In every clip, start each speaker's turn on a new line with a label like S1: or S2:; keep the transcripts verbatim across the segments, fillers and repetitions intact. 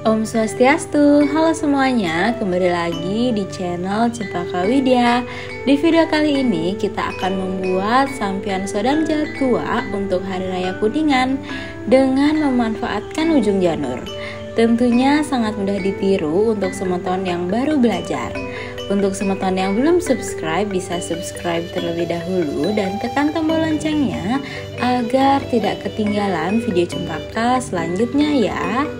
S1: Om Swastiastu, halo semuanya, kembali lagi di channel Cempaka Widya. Di video kali ini kita akan membuat sampian Sodan Jahat Gua untuk Hari Raya Kuningan dengan memanfaatkan ujung janur. Tentunya sangat mudah ditiru untuk semeton yang baru belajar. Untuk semeton yang belum subscribe, bisa subscribe terlebih dahulu dan tekan tombol loncengnya agar tidak ketinggalan video Cempaka selanjutnya ya.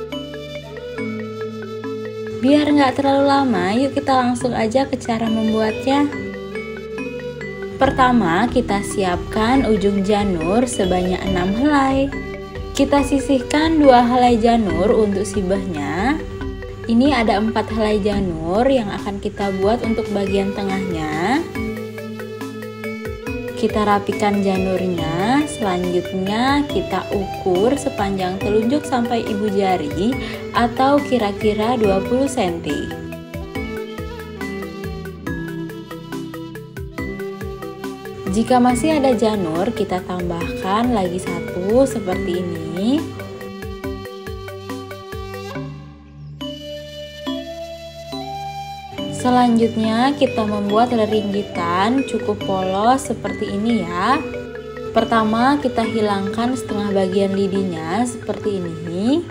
S1: Biar nggak terlalu lama, yuk kita langsung aja ke cara membuatnya. Pertama, kita siapkan ujung janur sebanyak enam helai. Kita sisihkan dua helai janur untuk sibahnya. Ini ada empat helai janur yang akan kita buat untuk bagian tengahnya. Kita rapikan janurnya, selanjutnya kita ukur sepanjang telunjuk sampai ibu jari atau kira-kira dua puluh sentimeter. Jika masih ada janur, kita tambahkan lagi satu seperti ini. Selanjutnya kita membuat ringgitan cukup polos seperti ini ya. Pertama kita hilangkan setengah bagian lidinya seperti ini.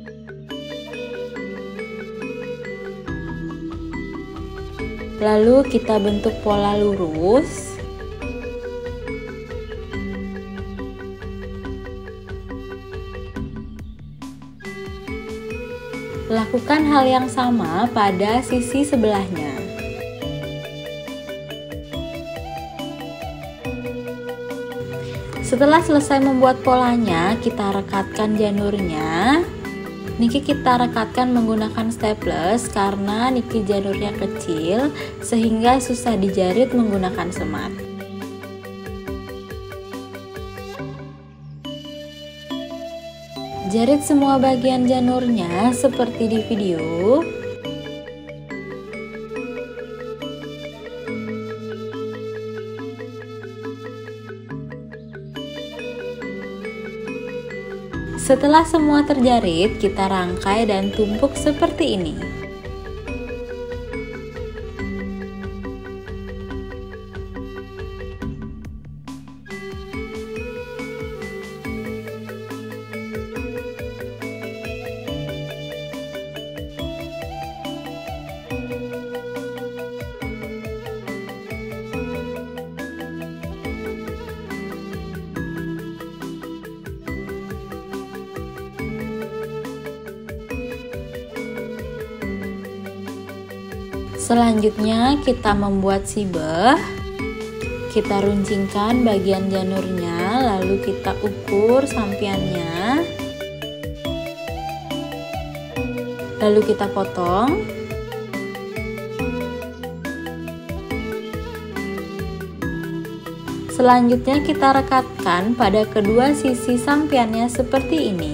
S1: Lalu kita bentuk pola lurus. Lakukan hal yang sama pada sisi sebelahnya. Setelah selesai membuat polanya, kita rekatkan janurnya. Niki kita rekatkan menggunakan staples karena niki janurnya kecil sehingga susah dijarit menggunakan semat. Jarit semua bagian janurnya seperti di video. Setelah semua terjarit, kita rangkai dan tumpuk seperti ini. Selanjutnya kita membuat sibeh. Kita runcingkan bagian janurnya, lalu kita ukur sampiannya. Lalu kita potong. Selanjutnya kita rekatkan pada kedua sisi sampiannya seperti ini.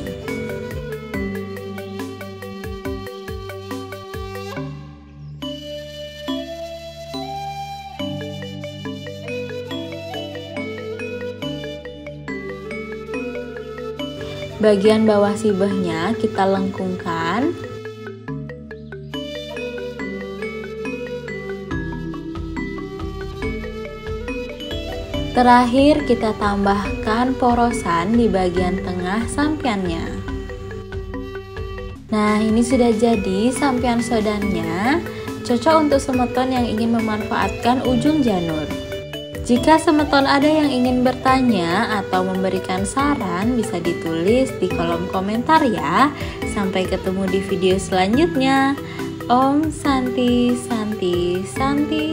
S1: Bagian bawah sibahnya kita lengkungkan. Terakhir kita tambahkan porosan di bagian tengah sampiannya. Nah, ini sudah jadi sampian sodannya, cocok untuk semeton yang ingin memanfaatkan ujung janur. Jika semeton ada yang ingin bertanya atau memberikan saran, bisa ditulis di kolom komentar ya. Sampai ketemu di video selanjutnya. Om Santi Santi Santi.